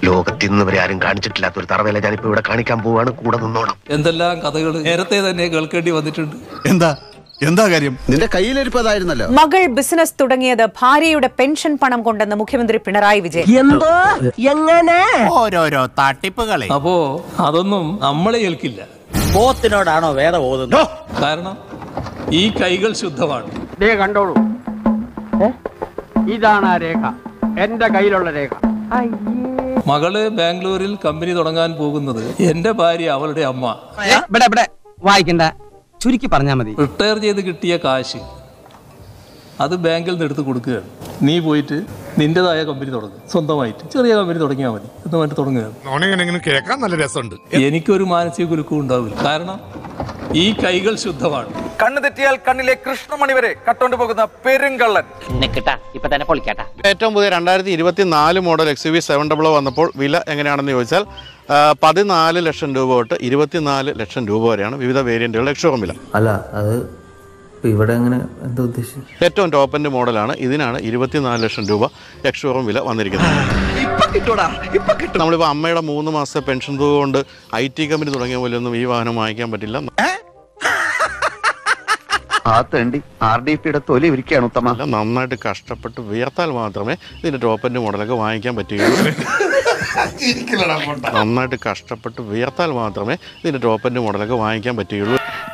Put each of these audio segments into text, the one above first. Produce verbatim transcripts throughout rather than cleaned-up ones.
ലോകത്തിൽ നിന്ന് വരെ ആരും കാണിച്ചിട്ടില്ലാത്ത ഒരു തറവേല ഞാനിപ്പോ ഇവിടെ കാണിക്കാൻ പോവാണ്. കൂടെ നിന്നോണം. എന്തെല്ലാം കഥകൾ നേരത്തെ തന്നെ കേൾക്കേണ്ടി വന്നിട്ടുണ്ട്. എന്താ എന്താ കാര്യം? നിന്റെ കയ്യിലിരിപ്പതായിരുന്നല്ലോ. മകൾ ബിസിനസ് തുടങ്ങിയത് ഭാര്യയുടെ പെൻഷൻ പണം കൊണ്ടെന്ന് മുഖ്യമന്ത്രി പിണറായി വിജയൻ. എന്തോ എങ്ങനെ ഓരോരോ തട്ടിപ്പുകളെ. അപ്പോ അതൊന്നും നമ്മളെ ഏൽക്കില്ല. പോത്തിനോടാണോ വേദം ഓതുന്നത്? കാരണം ഈ കൈകൾ ശുദ്ധമാണ്. കണ്ടോളൂ, ഇതാണ് ആ രേഖ, എന്റെ കയ്യിലുള്ള രേഖ. മകള് ബാംഗ്ലൂരിൽ കമ്പനി തുടങ്ങാൻ പോകുന്നത് എന്റെ ഭാര്യ അവളുടെ അമ്മ വായിക്കണ്ട, ചുരുക്കി പറഞ്ഞാൽ മതി. റിട്ടയർ ചെയ്ത് കിട്ടിയ കാശ് അത് ബാങ്കിൽ നിന്ന് എടുത്ത് കൊടുക്കുകയാണ്. നീ പോയിട്ട് നിന്റേതായ കമ്പനി തുടങ്ങുക, സ്വന്തമായിട്ട് ചെറിയ കമ്പനി തുടങ്ങിയാൽ മതി എന്ന് പറഞ്ഞിട്ട് തുടങ്ങുകയാണ്. കേൾക്കാൻ നല്ല രസമുണ്ട്. എനിക്കൊരു മാനസിക കുലുക്കം ഉണ്ടാവില്ല. കാരണം ഈ കൈകൾ ശുദ്ധമാണ്. കണ്ണു തെറ്റിയാൽ കണ്ണിലെ കൃഷ്ണമണി വരെ കട്ടോണ്ട് പോകുന്ന പെരുങ്കള്ളൻ. ഏറ്റവും പുതിയ രണ്ടായിരത്തി ഇരുപത്തി നാല് model X U V seven double വന്നപ്പോൾ വില എങ്ങനെയാണെന്ന് ചോദിച്ചാൽ പതിനാല് ലക്ഷം രൂപ തൊട്ട് ഇരുപത്തിനാല് ലക്ഷം രൂപ വരെയാണ് വിവിധ വേരിയന്റുകളുടെ എക്സ്ഷോറൂം വില. അല്ല, അത് ഇവിടെ എങ്ങനെ എന്താ ഉദ്ദേശിച്ചത്? ഏറ്റവും ടോപ്പ് എൻഡ് മോഡലാണ്. ഇതിനാണ് ഇരുപത്തിനാല് ലക്ഷം രൂപ എക്സ്ഷോറൂം വില വന്നിരിക്കുന്നത്. നമ്മളിപ്പോൾ അമ്മയുടെ മൂന്ന് മാസത്തെ പെൻഷൻ തുക കൊണ്ട് ഐ ടി കമ്പനി തുടങ്ങിയ പോലെയൊന്നും ഈ വാഹനം വാങ്ങിക്കാൻ പറ്റില്ല. നന്നായിട്ട് കഷ്ടപ്പെട്ട് വിയർത്താൽ മാത്രമേ ഇതിന്റെ ടോപ്പ് എൻഡ് മോഡലൊക്കെ വാങ്ങിക്കാൻ പറ്റുകയുള്ളൂ. നന്നായിട്ട് കഷ്ടപ്പെട്ട് വിയർത്താൽ മാത്രമേ ഇതിന്റെ ടോപ്പ് എൻഡ് മോഡലൊക്കെ വാങ്ങിക്കാൻ പറ്റുകയുള്ളൂ.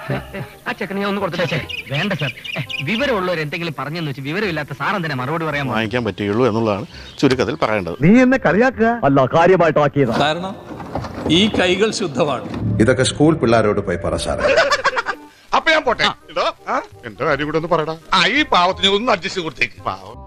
വാങ്ങിക്കാൻ പറ്റുകയുള്ളൂ എന്നുള്ളതാണ് ചുരുക്കത്തിൽ പറയേണ്ടത്. നീ എന്നെ കളിയാക്കുക അല്ല, കാര്യമായിട്ടാക്കിയത്. കാരണം ഈ കൈകൾ ശുദ്ധമാണ്. ഇതൊക്കെ സ്കൂൾ പിള്ളേരോട് പോയി പറ സാറേ. അപ്പൊ ഞാൻ പോട്ടെ. എന്റെ കാര്യം കൂടെ ഒന്ന് പറയടാ. ഈ പാവത്തിന് ഒന്ന് അഡ്ജസ്റ്റ് കൊടുത്തേക്ക്. പാവം.